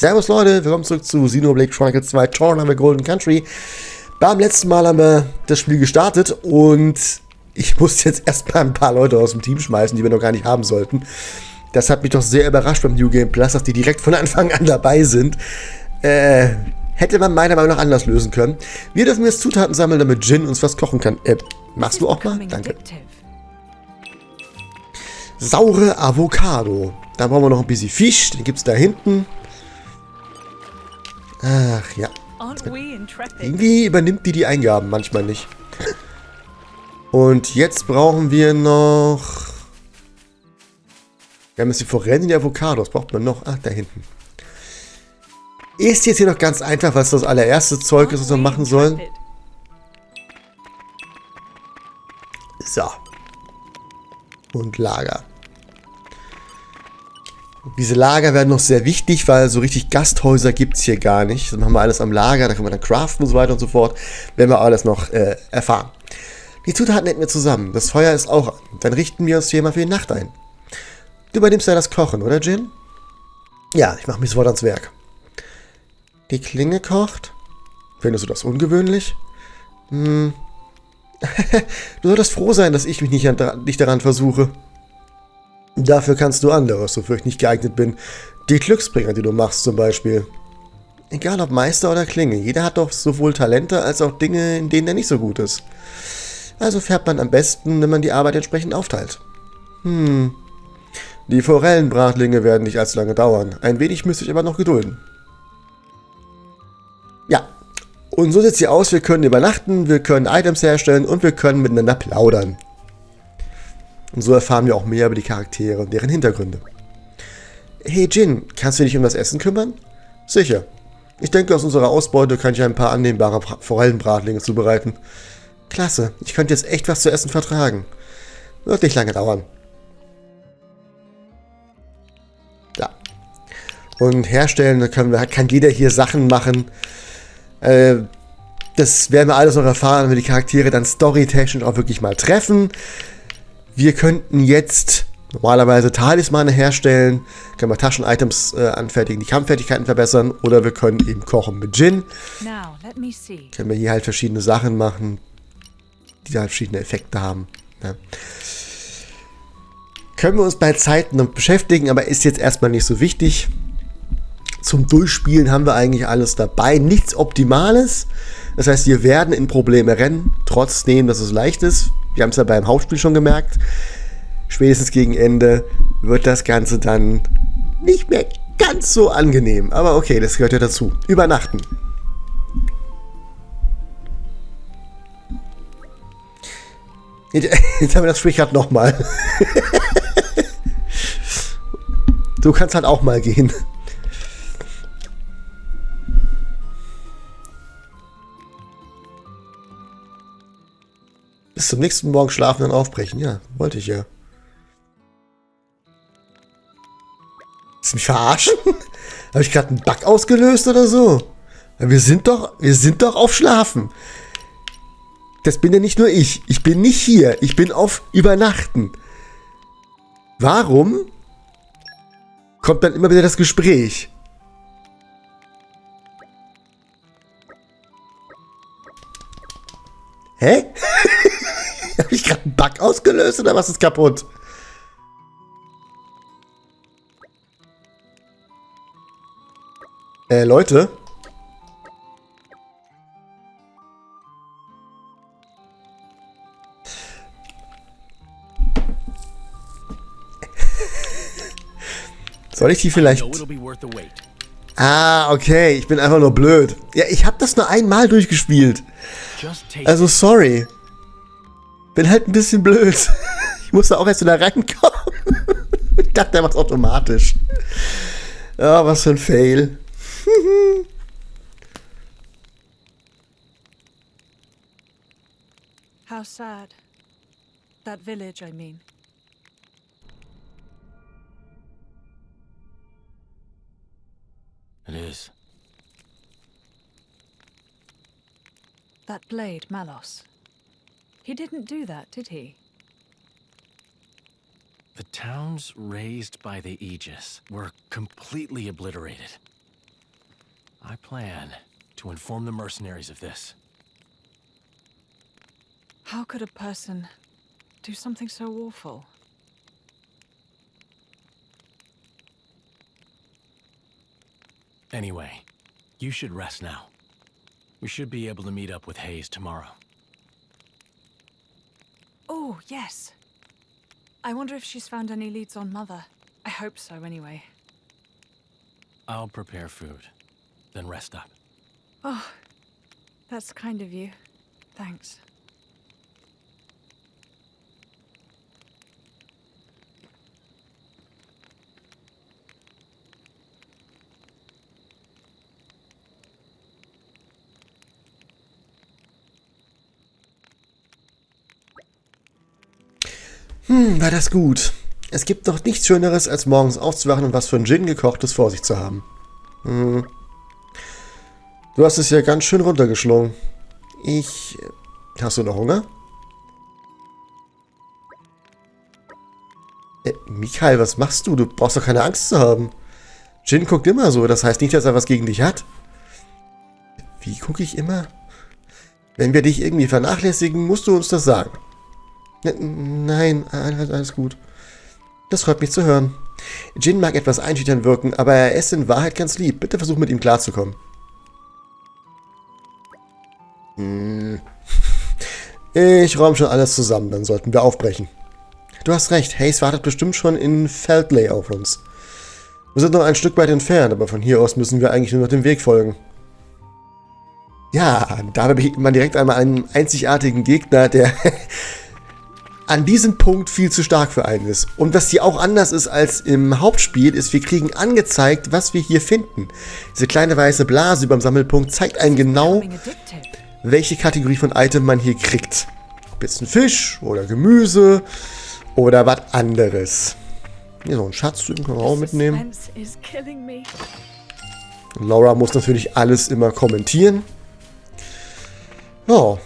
Servus Leute, willkommen zurück zu Xenoblade Chronicles 2 Tournament Golden Country. Beim letzten Mal haben wir das Spiel gestartet und ich musste jetzt erstmal ein paar Leute aus dem Team schmeißen, die wir noch gar nicht haben sollten. Das hat mich doch sehr überrascht beim New Game Plus, dass die direkt von Anfang an dabei sind. Hätte man meiner Meinung nach anders lösen können. Wir dürfen jetzt Zutaten sammeln, damit Jin uns was kochen kann. Machst du auch mal? Danke. Saure Avocado. Dann brauchen wir noch ein bisschen Fisch, den gibt es da hinten. Ach ja. Irgendwie übernimmt die Eingaben, manchmal nicht. Und jetzt brauchen wir noch... Wir haben jetzt die Forellen in die Avocados. Braucht man noch? Ach, da hinten. Ist jetzt hier noch ganz einfach, was das allererste Zeug ist, was wir machen sollen. So. Und Lager. Diese Lager werden noch sehr wichtig, weil so richtig Gasthäuser gibt es hier gar nicht. Das machen wir alles am Lager, da können wir dann craften und so weiter und so fort. Werden wir alles noch erfahren. Die Zutaten hätten wir zusammen. Das Feuer ist auch an. Dann richten wir uns hier mal für die Nacht ein. Du übernimmst ja das Kochen, oder Jin? Ja, ich mache mich sofort ans Werk. Die Klinge kocht. Findest du das ungewöhnlich? Du solltest froh sein, dass ich mich nicht daran versuche. Dafür kannst du anderes, wofür ich nicht geeignet bin. Die Glücksbringer, die du machst zum Beispiel. Egal ob Meister oder Klinge, jeder hat doch sowohl Talente als auch Dinge, in denen er nicht so gut ist. Also fährt man am besten, wenn man die Arbeit entsprechend aufteilt. Die Forellenbratlinge werden nicht allzu lange dauern. Ein wenig müsste ich aber noch gedulden. Ja, und so sieht sie aus. Wir können übernachten, wir können Items herstellen und wir können miteinander plaudern. Und so erfahren wir auch mehr über die Charaktere und deren Hintergründe. Hey Jin, kannst du dich um das Essen kümmern? Sicher. Ich denke, aus unserer Ausbeute kann ich ein paar annehmbare Forellenbratlinge zubereiten. Klasse, ich könnte jetzt echt was zu essen vertragen. Wird nicht lange dauern. Ja. Und herstellen, da kann jeder hier Sachen machen. Das werden wir alles noch erfahren, wenn wir die Charaktere dann storytechnisch auch wirklich mal treffen. Wir könnten jetzt normalerweise Talismane herstellen, können wir Taschen-Items anfertigen, die Kampffertigkeiten verbessern oder wir können eben kochen mit Jin. Können wir hier halt verschiedene Sachen machen, die halt verschiedene Effekte haben. Ja. Können wir uns bei Zeiten noch beschäftigen, aber ist jetzt erstmal nicht so wichtig. Zum Durchspielen haben wir eigentlich alles dabei, nichts Optimales. Das heißt, wir werden in Probleme rennen, trotzdem, dass es leicht ist. Wir haben es ja beim Hauptspiel schon gemerkt. Spätestens gegen Ende wird das Ganze dann nicht mehr ganz so angenehm. Aber okay, das gehört ja dazu. Übernachten. Jetzt haben wir das Spiel gerade nochmal. Du kannst halt auch mal gehen. Bis zum nächsten Morgen schlafen und aufbrechen. Ja, wollte ich ja. Willst du mich verarschen? Habe ich gerade einen Bug ausgelöst oder so? Wir sind doch auf Schlafen. Das bin ja nicht nur ich. Ich bin nicht hier. Ich bin auf Übernachten. Warum kommt dann immer wieder das Gespräch? Hä? Habe ich gerade einen Bug ausgelöst oder was ist kaputt? Leute? Soll ich die vielleicht... Ah, okay. Ich bin einfach nur blöd. Ja, ich habe das nur einmal durchgespielt. Also, sorry. Bin halt ein bisschen blöd. Ich musste auch erst wieder reinkommen. Ich dachte, der macht's automatisch. Ja, was für ein Fail. How sad. That village, I mean. It is. That blade, Malos. He didn't do that, did he? The towns raised by the Aegis were completely obliterated. I plan to inform the mercenaries of this. How could a person do something so awful? Anyway, you should rest now. We should be able to meet up with Hayes tomorrow. Oh, yes. I wonder if she's found any leads on Mother. I hope so, anyway. I'll prepare food, then rest up. Oh, that's kind of you. Thanks. War das gut. Es gibt doch nichts Schöneres, als morgens aufzuwachen und was für ein Gin gekochtes vor sich zu haben. Du hast es ja ganz schön runtergeschlungen. Hast du noch Hunger? Michael, was machst du? Du brauchst doch keine Angst zu haben. Gin guckt immer so, das heißt nicht, dass er was gegen dich hat. Wie gucke ich immer? Wenn wir dich irgendwie vernachlässigen, musst du uns das sagen. Nein, alles gut. Das freut mich zu hören. Jin mag etwas einschüchtern wirken, aber er ist in Wahrheit ganz lieb. Bitte versuch mit ihm klarzukommen. Ich räume schon alles zusammen, dann sollten wir aufbrechen. Du hast recht, Hayes wartet bestimmt schon in Feldley auf uns. Wir sind noch ein Stück weit entfernt, aber von hier aus müssen wir eigentlich nur noch dem Weg folgen. Ja, da begegnet man direkt einmal einen einzigartigen Gegner, der an diesem Punkt viel zu stark für einen ist. Und was hier auch anders ist als im Hauptspiel, ist, wir kriegen angezeigt, was wir hier finden. Diese kleine weiße Blase über dem Sammelpunkt zeigt einem genau, welche Kategorie von Item man hier kriegt. Ob jetzt ein Fisch oder Gemüse oder was anderes. Hier so ein Schatz, den können wir auch mitnehmen. Laura muss natürlich alles immer kommentieren. Ja.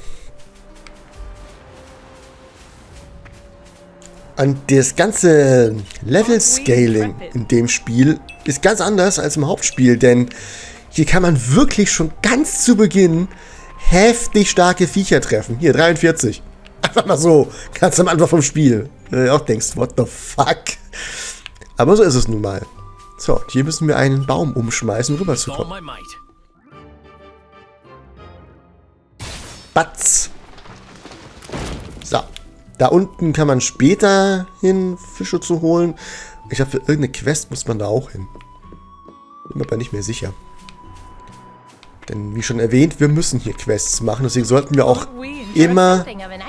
Und das ganze Level-Scaling in dem Spiel ist ganz anders als im Hauptspiel, denn hier kann man wirklich schon ganz zu Beginn heftig starke Viecher treffen. Hier, 43. Einfach mal so, ganz am Anfang vom Spiel. Auch denkst, what the fuck? Aber so ist es nun mal. So, hier müssen wir einen Baum umschmeißen, um rüberzukommen. Batz. So. Da unten kann man später hin, Fische zu holen. Ich glaube, für irgendeine Quest muss man da auch hin. Bin mir aber nicht mehr sicher. Denn, wie schon erwähnt, wir müssen hier Quests machen. Deswegen sollten wir auch immer...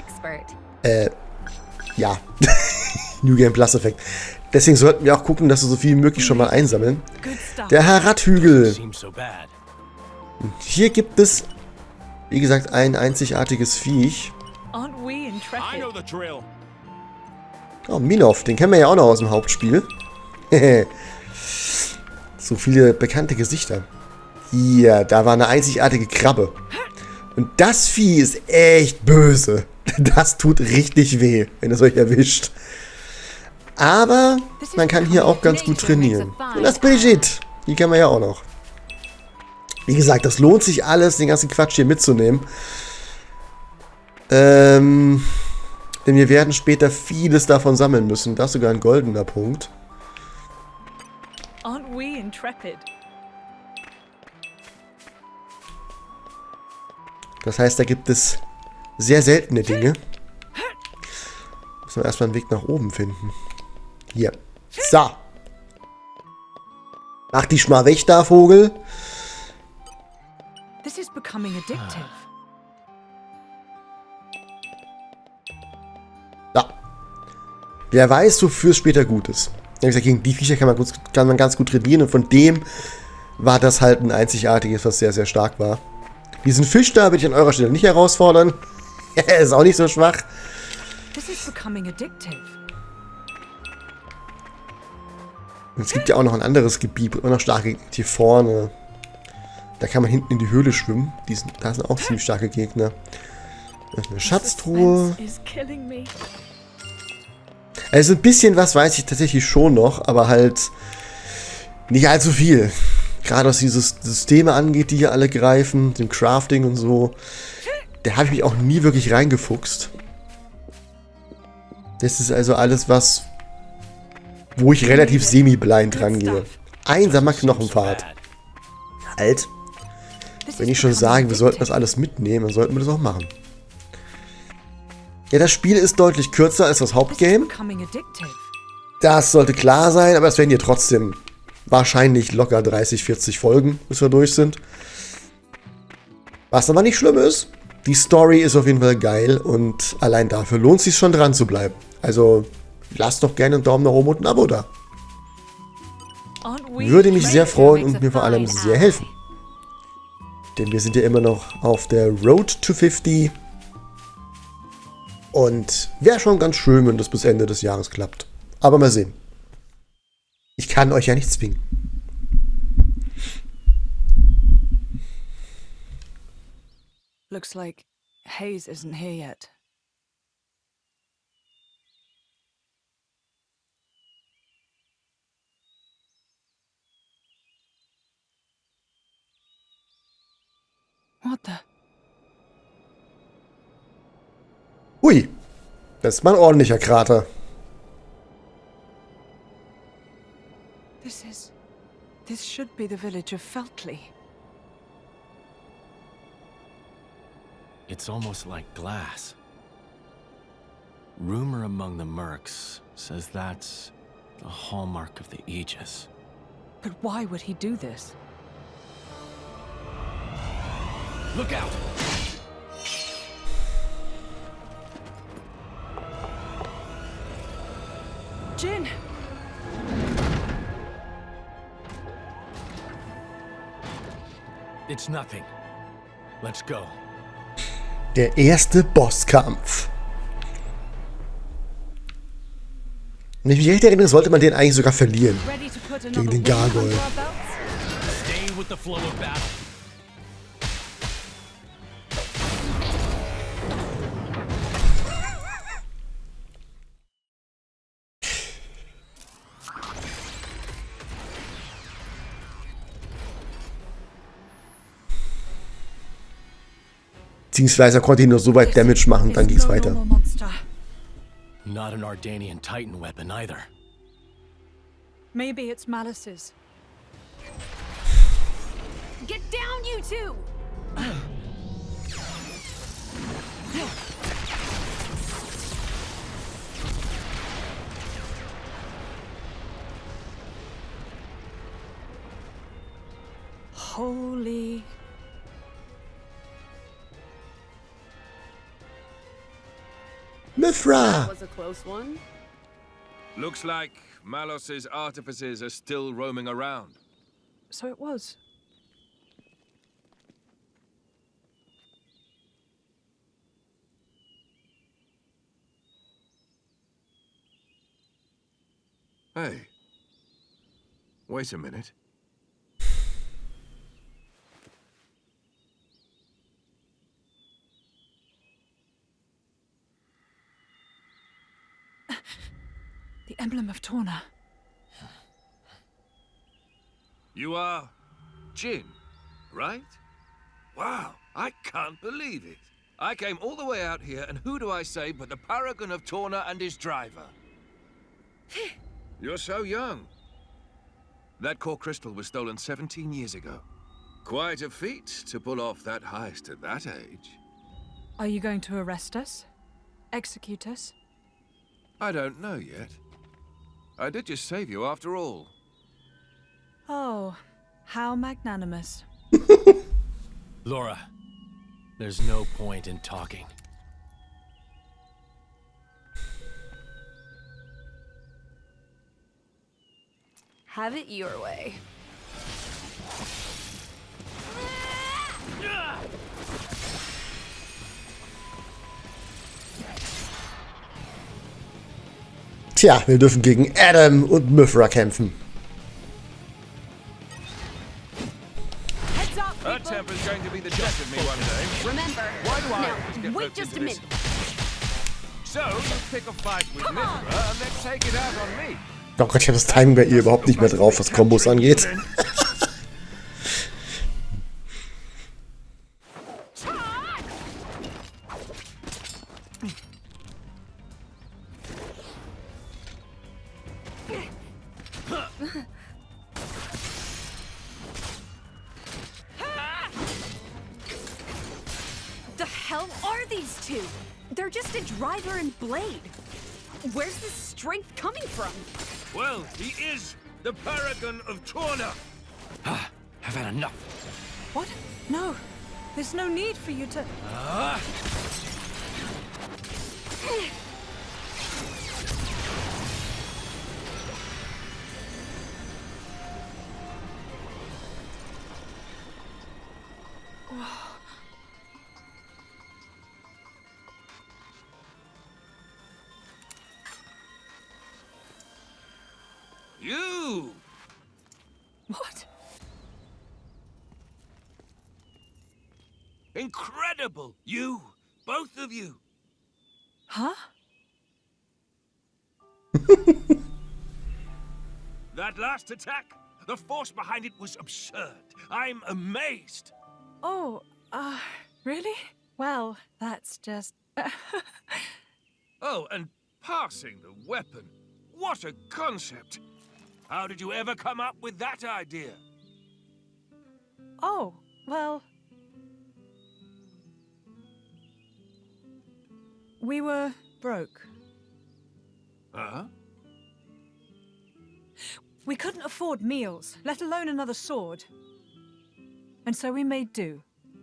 ja. New Game Plus Effekt. Deswegen sollten wir auch gucken, dass wir so viel wie möglich schon mal einsammeln. Der Harat-Hügel. Und hier gibt es, wie gesagt, ein einzigartiges Viech. Oh, Minov, den kennen wir ja auch noch aus dem Hauptspiel. So viele bekannte Gesichter. Hier, da war eine einzigartige Krabbe. Und das Vieh ist echt böse. Das tut richtig weh, wenn es euch erwischt. Aber man kann hier auch ganz gut trainieren. Und das Brigitte, die kennen wir ja auch noch. Wie gesagt, das lohnt sich alles, den ganzen Quatsch hier mitzunehmen. Denn wir werden später vieles davon sammeln müssen. Das ist sogar ein goldener Punkt. Das heißt, da gibt es sehr seltene Dinge. Müssen wir erstmal einen Weg nach oben finden. Hier. So. Mach dich mal weg da, Vogel. This is becoming addictive. Ja. Wer weiß, wofür es später gut ist. Wie gesagt, gegen die Viecher kann man ganz gut trainieren. Und von dem war das halt ein einzigartiges, was sehr, sehr stark war. Diesen Fisch da würde ich an eurer Stelle nicht herausfordern. Er ist auch nicht so schwach. This is becoming addictive. Es gibt ja auch noch ein anderes Gebiet, immer noch starke Gegner hier vorne. Da kann man hinten in die Höhle schwimmen. Da sind auch ziemlich starke Gegner. Da ist eine Schatztruhe. Also ein bisschen was weiß ich tatsächlich schon noch, aber halt nicht allzu viel. Gerade was diese Systeme angeht, die hier alle greifen, dem Crafting und so. Da habe ich mich auch nie wirklich reingefuchst. Das ist also alles, wo ich relativ semi-blind rangehe. Einsamer Knochenpfad. Halt. Wenn ich schon sage, wir sollten das alles mitnehmen, dann sollten wir das auch machen. Ja, das Spiel ist deutlich kürzer als das Hauptgame. Das sollte klar sein, aber es werden hier trotzdem wahrscheinlich locker 30, 40 Folgen, bis wir durch sind. Was aber nicht schlimm ist. Die Story ist auf jeden Fall geil und allein dafür lohnt es sich schon dran zu bleiben. Also lasst doch gerne einen Daumen nach oben und ein Abo da. Würde mich sehr freuen und mir vor allem sehr helfen. Denn wir sind ja immer noch auf der Road to 50. Und wäre schon ganz schön, wenn das bis Ende des Jahres klappt. Aber mal sehen. Ich kann euch ja nicht zwingen. Looks like Hayes isn't here yet. What the? Ui, das ist mal ein ordentlicher Krater. This should be the village of Feltley. It's almost like glass. Rumor among the mercs says that's the hallmark of the Aegis. But why would he do this? Look out! Jin! It's nothing. Let's go. Der erste Bosskampf. Wenn ich mich recht erinnere, sollte man den eigentlich sogar verlieren. Gegen den Gargoyle. Stay with the flow of battle. Beziehungsweise konnte ich nur so weit Damage machen, dann ging es weiter. Not an Ardanian Titan weapon either. Maybe it's Malice's. Get down, you two! Holy... Mithra! Was a close one. Looks like Malos's artificers are still roaming around. So it was. Hey. Wait a minute. The emblem of Torna. You are Jin, right? Wow, I can't believe it. I came all the way out here, and who do I say but the paragon of Torna and his driver? You're so young. That core crystal was stolen 17 years ago. Quite a feat to pull off that heist at that age. Are you going to arrest us? Execute us? I don't know yet. I did just save you after all. Oh, how magnanimous. Laura, there's no point in talking. Have it your way. Tja, wir dürfen gegen Adam und Mithra kämpfen. Heads up, Her people. temper's going to be the death of me one day. Remember. Why do I always Now, get wait roped just a into this? minute. So, you pick a fight with Mithra and then take it out on me. Oh Gott, ich habe das Timing bei ihr überhaupt nicht mehr drauf, was Kombos angeht. The hell are these two? They're just a driver and blade. Where's this strength coming from? Well, he is the Paragon of Torna. Ah, I've had enough. What? No. There's no need for you to... You! What? Incredible! You! Both of you! Huh? That last attack, the force behind it was absurd. I'm amazed. Oh, really? Well, that's just... Oh, and passing the weapon. What a concept! How did you ever come up with that idea? Oh, well... We were broke. Huh? We couldn't afford meals, let alone another sword. And so we made do.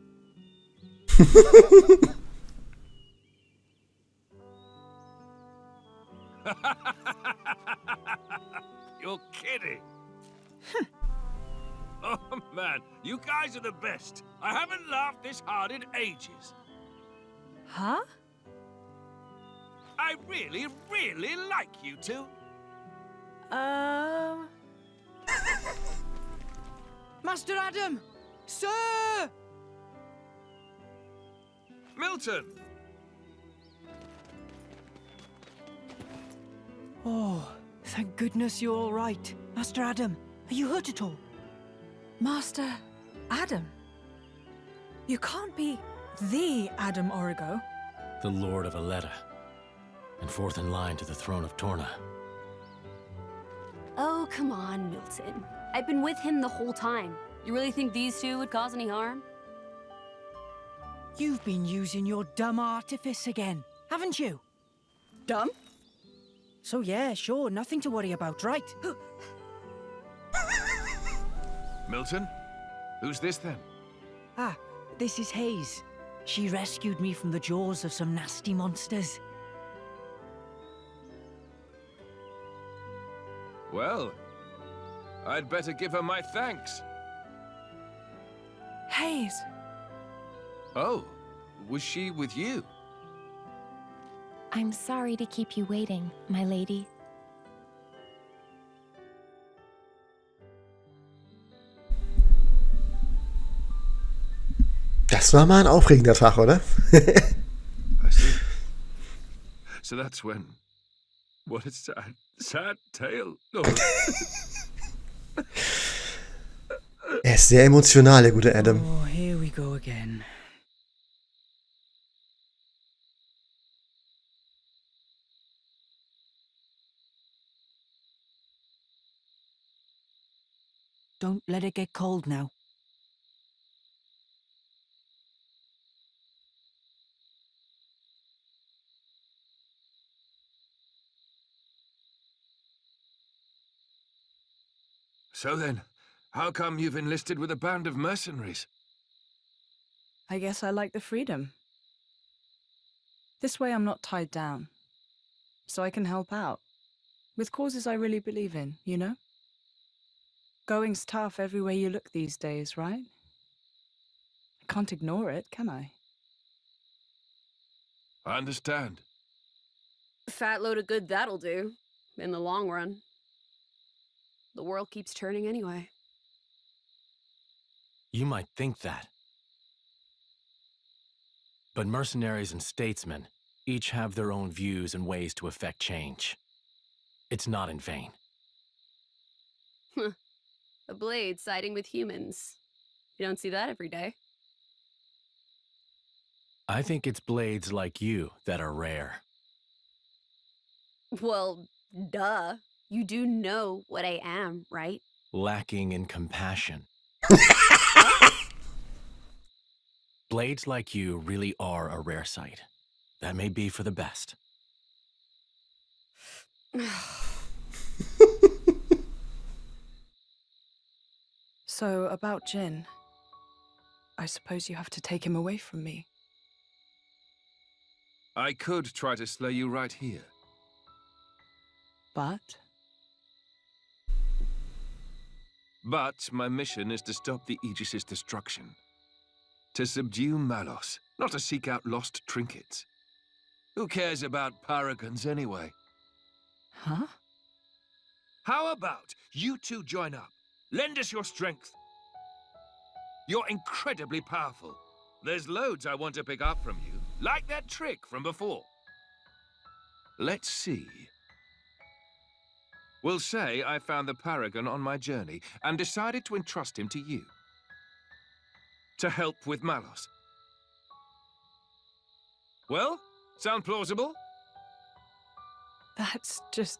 You're kidding. Oh, man, you guys are the best. I haven't laughed this hard in ages. Huh? I really, really like you two. Master Adam! Sir! Milton! Oh, thank goodness you're all right. Master Adam, are you hurt at all? Master Adam? You can't be the Adam Origo. The Lord of Aletta. And fourth in line to the throne of Torna. Oh, come on, Milton. I've been with him the whole time. You really think these two would cause any harm? You've been using your dumb artifice again, haven't you? Dumb? So yeah, sure, nothing to worry about, right? Milton? Who's this then? Ah, this is Hayes. She rescued me from the jaws of some nasty monsters. Well, I'd better give her my thanks. Hayes! Oh, was she with you? I'm sorry to keep you waiting, my lady. Das war mal ein aufregender Tag, oder? I see. So that's when... What a sad, sad tale. Oh. Er ist sehr emotional, der gute Adam. Oh, here we go again. Don't let it get cold now. So then, how come you've enlisted with a band of mercenaries? I guess I like the freedom. This way I'm not tied down. So I can help out. With causes I really believe in, you know? Going's tough everywhere you look these days, right? I can't ignore it, can I? I understand. Fat load of good that'll do, in the long run. The world keeps turning anyway. You might think that. But mercenaries and statesmen each have their own views and ways to effect change. It's not in vain. A blade siding with humans. You don't see that every day. I think it's blades like you that are rare. Well, duh. You do know what I am, right? Lacking in compassion. Blades like you really are a rare sight. That may be for the best. So, about Jin. I suppose you have to take him away from me. I could try to slay you right here. But But my mission is to stop the Aegis's destruction. To subdue Malos, not to seek out lost trinkets. Who cares about paragons anyway? huh? How about you two join up? Lend us your strength. You're incredibly powerful. There's loads I want to pick up from you, like that trick from before. Let's see. We'll say I found the Paragon on my journey and decided to entrust him to you. To help with Malos. Well, sound plausible? That's just...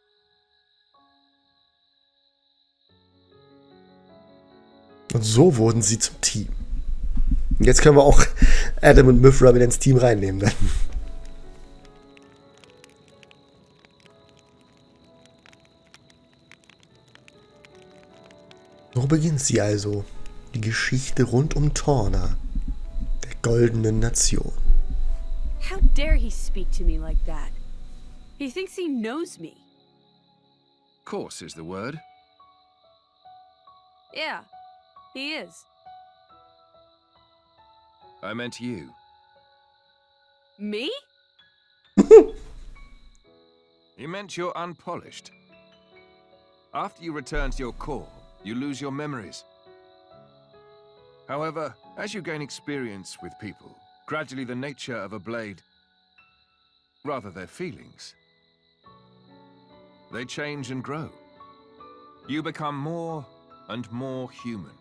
Und so wurden sie zum Team. Und jetzt können wir auch Adam und Mythra wieder ins Team reinnehmen dann. So beginnt sie also, die Geschichte rund um Torna, der goldenen Nation. How dare he speak to me like that? He thinks he knows me. Course is the word. Yeah, he is. I meant you. Me? He meant you're unpolished. After you return to your core, you lose your memories. However, as you gain experience with people, gradually the nature of a blade, rather their feelings, they change and grow. You become more and more human.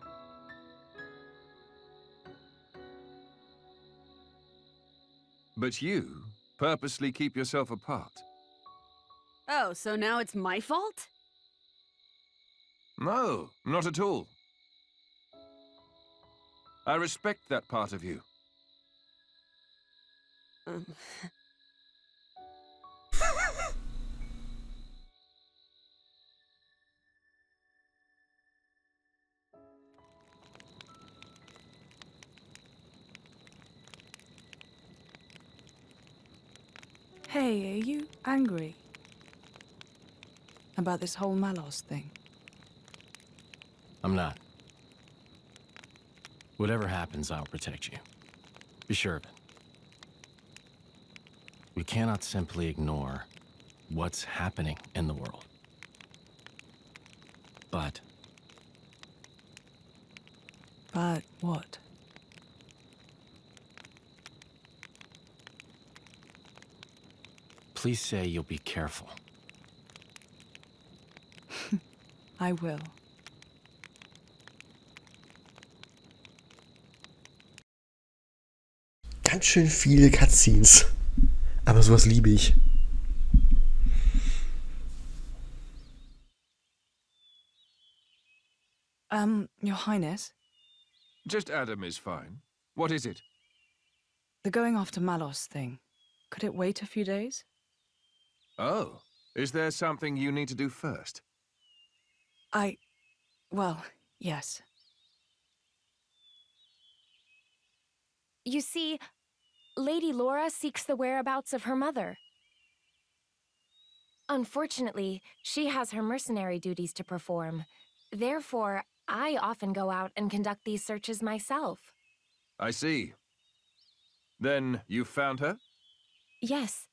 But you purposely keep yourself apart. Oh, so now it's my fault? No, not at all. I respect that part of you. Hey, are you angry? About this whole Malos thing? I'm not. Whatever happens, I'll protect you. Be sure of it. We cannot simply ignore what's happening in the world. But what? please say you'll be careful. I will. Ganz schön viele Cutscenes. Aber sowas liebe ich. Your Highness, Just Adam is fine. What is it? the going after Malos thing. Could it wait a few days? Oh, is there something you need to do first? Well, yes. You see, Lady Laura seeks the whereabouts of her mother. Unfortunately, she has her mercenary duties to perform. Therefore, I often go out and conduct these searches myself. I see. Then you found her? Yes.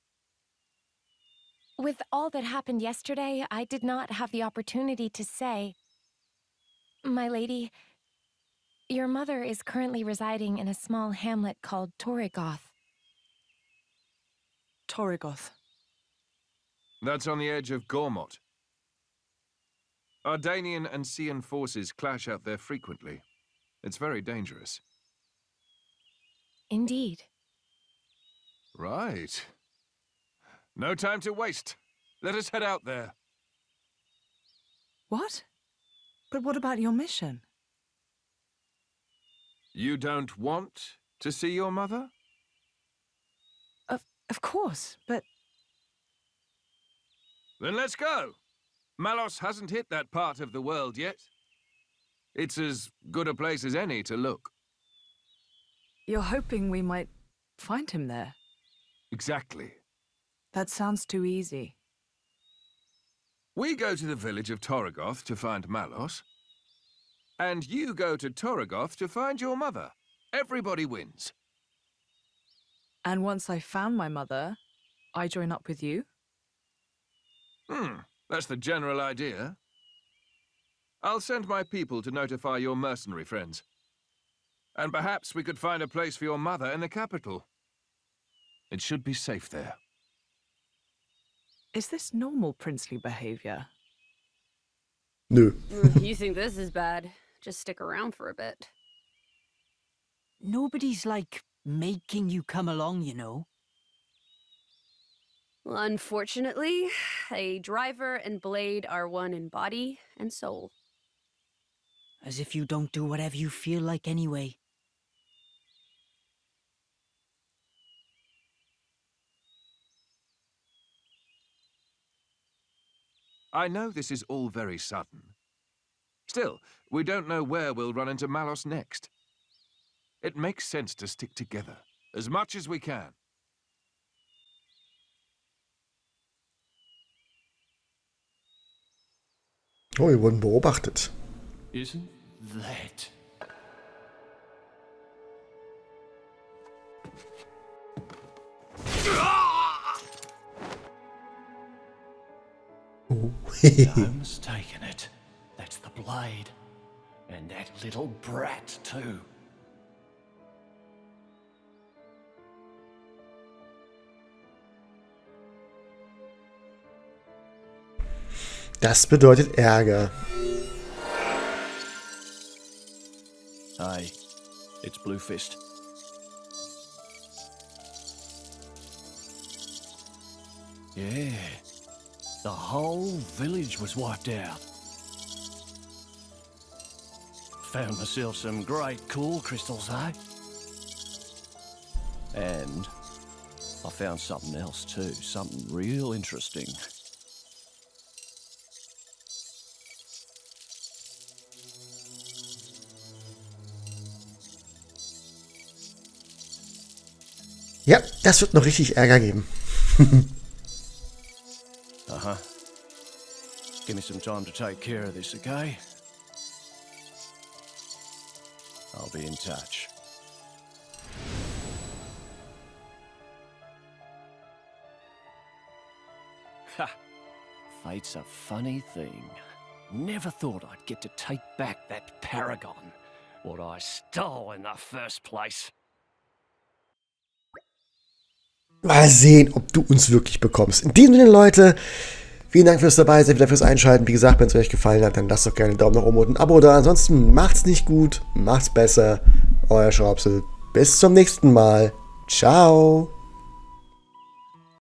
With all that happened yesterday, I did not have the opportunity to say. My lady, your mother is currently residing in a small hamlet called Torrigoth. Torrigoth. That's on the edge of Gormott. Ardanian and Cian forces clash out there frequently. It's very dangerous. Indeed. Right. No time to waste. Let us head out there. What? But what about your mission? You don't want to see your mother? Of course, but... Then let's go. Malos hasn't hit that part of the world yet. It's as good a place as any to look. You're hoping we might find him there? Exactly. That sounds too easy. We go to the village of Torrigoth to find Malos. And you go to Torrigoth to find your mother. Everybody wins. And once I found my mother, I join up with you? That's the general idea. I'll send my people to notify your mercenary friends. And perhaps we could find a place for your mother in the capital. It should be safe there. Is this normal princely behavior? Nö. You think this is bad? Just stick around for a bit. Nobody's, like, making you come along, you know. Well, unfortunately, a driver and Blade are one in body and soul. As if you don't do whatever you feel like anyway. I know this is all very sudden. Still, we don't know where we'll run into Malos next. It makes sense to stick together, as much as we can. Oh, wir wurden beobachtet. Isn't that... No mistaken it. That's the Blade. And that little brat, too. Das bedeutet Ärger. Hey, it's Bluefist. Yeah, the whole village was wiped out. Found myself some great cool crystals, eh? And I found something else too, something real interesting. Ja, das wird noch richtig Ärger geben. Uh-huh. Give me some time to take care of this, okay? I'll be in touch. Ha! Fate's a funny thing. Never thought I'd get to take back that paragon, what I stole in the first place. Mal sehen, ob du uns wirklich bekommst. In diesem Sinne, Leute, vielen Dank fürs dabei sein, wieder fürs Einschalten. Wie gesagt, wenn es euch gefallen hat, dann lasst doch gerne einen Daumen nach oben und ein Abo da. Ansonsten macht's nicht gut, macht's besser. Euer Schraubsel. Bis zum nächsten Mal. Ciao.